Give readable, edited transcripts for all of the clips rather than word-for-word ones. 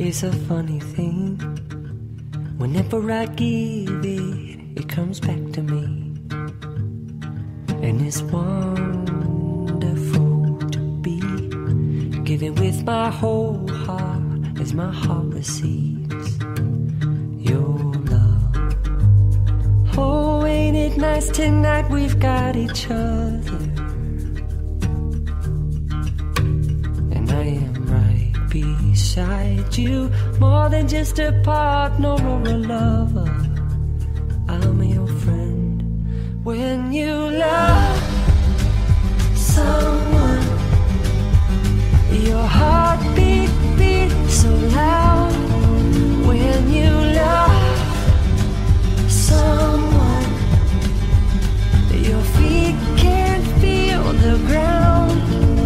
is a funny thing. Whenever I give it, it comes back to me. And it's wonderful to be giving with my whole heart as my heart receives your love. Oh, ain't it nice tonight we've got each other. And I am right beside you, more than just a partner or a lover. I'm your friend. When you love someone, your heart beats so loud. When you love someone, your feet can't feel the ground.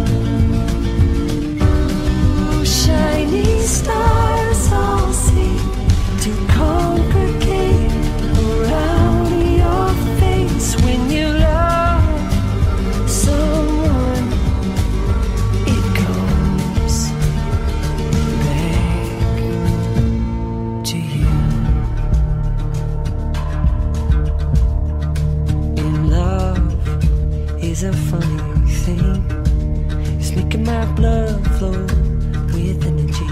Ooh, shining stars all seem to congregate around your face. When you love someone, it comes back to you. In love is a funny thing. It's making my blood flow with energy.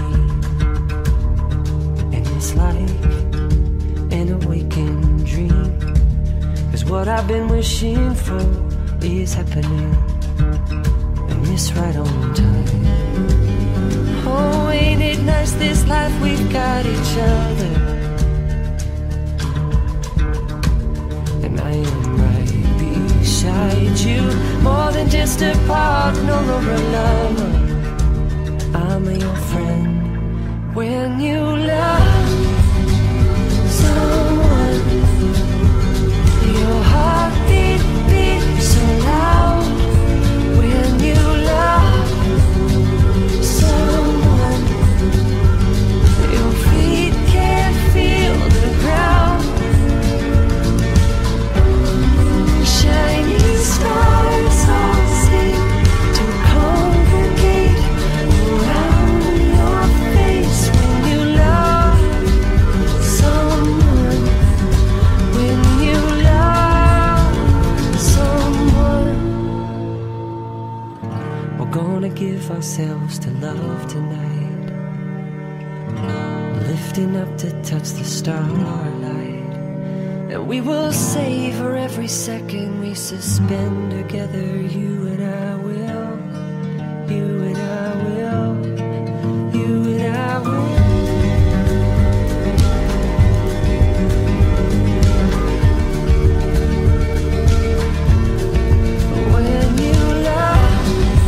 And it's like an awakened dream. 'Cause what I've been wishing for is happening. And it's right on time. Oh, ain't it nice this life we've got each other. And I am right beside you, more than just a partner or a lover. I'm your friend. When you love someone, your heart beats so loud. When you love someone, your feet can't feel the ground. Shining stars all seem to congregate around your face. When you love someone, when you love someone, we're gonna give ourselves to love tonight, lifting up to touch the starlight. And we will savor every second we suspend together. You and I will, you and I will, you and I will. When you love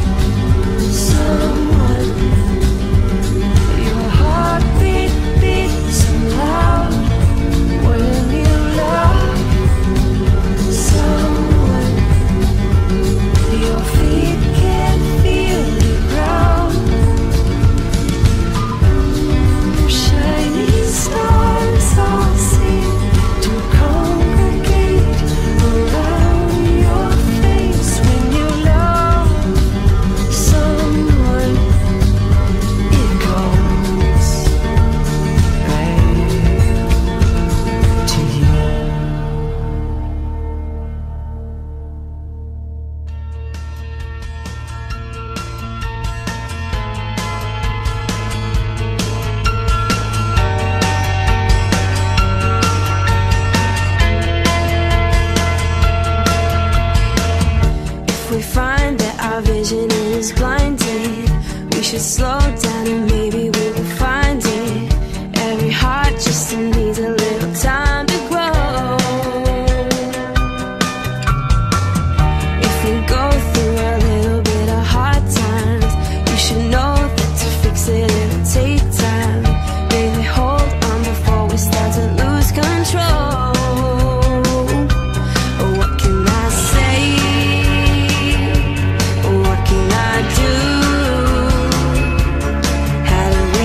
someone, your heart beats so loud. When you love someone, your feet can't feel the ground. Shining stars all seem to congregate around your face. When you love someone, it goes back to you. If we find that our vision is blinded, we should slow down and maybe we will find it. Every heart just needs a little time to grow. If we go through a little bit of hard times, you should know that to fix it, it'll take time. Baby, hold on before we start to lose control. What can I say? What can I do? How do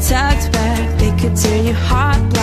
tucked back. They could turn your heart